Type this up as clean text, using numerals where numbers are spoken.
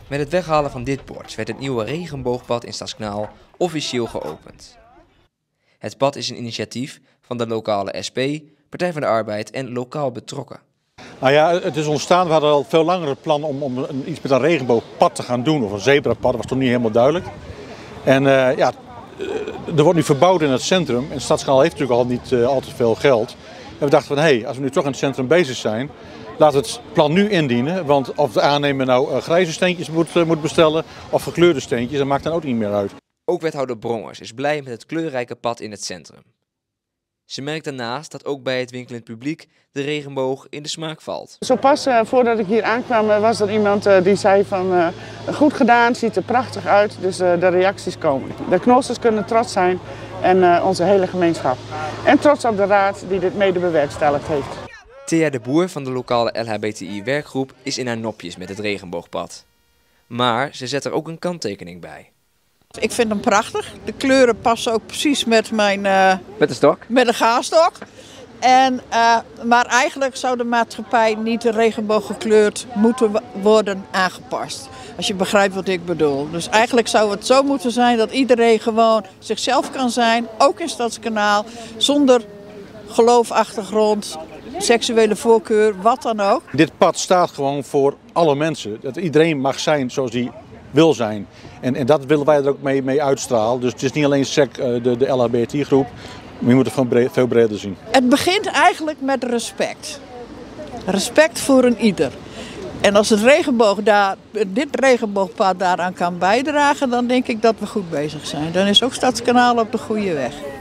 Met het weghalen van dit bord werd het nieuwe regenboogpad in Stadskanaal officieel geopend. Het pad is een initiatief van de lokale SP, Partij van de Arbeid en lokaal betrokken. Nou ja, het is ontstaan. We hadden al veel langer het plan om iets met een regenboogpad te gaan doen. Of een zebrapad, dat was toen niet helemaal duidelijk. En er wordt nu verbouwd in het centrum. En Stadskanaal heeft natuurlijk al niet al te veel geld. En we dachten van, als we nu toch in het centrum bezig zijn, laten we het plan nu indienen. Want of de aannemer nou grijze steentjes moet bestellen of gekleurde steentjes, dat maakt dan ook niet meer uit. Ook wethouder Brongers is blij met het kleurrijke pad in het centrum. Ze merkt daarnaast dat ook bij het winkelend publiek de regenboog in de smaak valt. Zo pas voordat ik hier aankwam was er iemand die zei van goed gedaan, ziet er prachtig uit, dus de reacties komen. De Knoosters kunnen trots zijn en onze hele gemeenschap. En trots op de raad die dit mede bewerkstelligd heeft. Thea de Boer van de lokale LHBTI-werkgroep is in haar nopjes met het regenboogpad. Maar ze zet er ook een kanttekening bij. Ik vind hem prachtig. De kleuren passen ook precies met mijn... Met de stok? Met de gaarstok. Maar eigenlijk zou de maatschappij niet de regenboog gekleurd moeten worden aangepast. Als je begrijpt wat ik bedoel. Dus eigenlijk zou het zo moeten zijn dat iedereen gewoon zichzelf kan zijn. Ook in Stadskanaal. Zonder geloofachtergrond, seksuele voorkeur, wat dan ook. Dit pad staat gewoon voor alle mensen. Dat iedereen mag zijn zoals hij wil zijn. En dat willen wij er ook mee uitstralen. Dus het is niet alleen SEC, de LHBT-groep. Maar je moet het gewoon veel breder zien. Het begint eigenlijk met respect. Respect voor een ieder. En als dit regenboogpad daaraan kan bijdragen, dan denk ik dat we goed bezig zijn. Dan is ook Stadskanaal op de goede weg.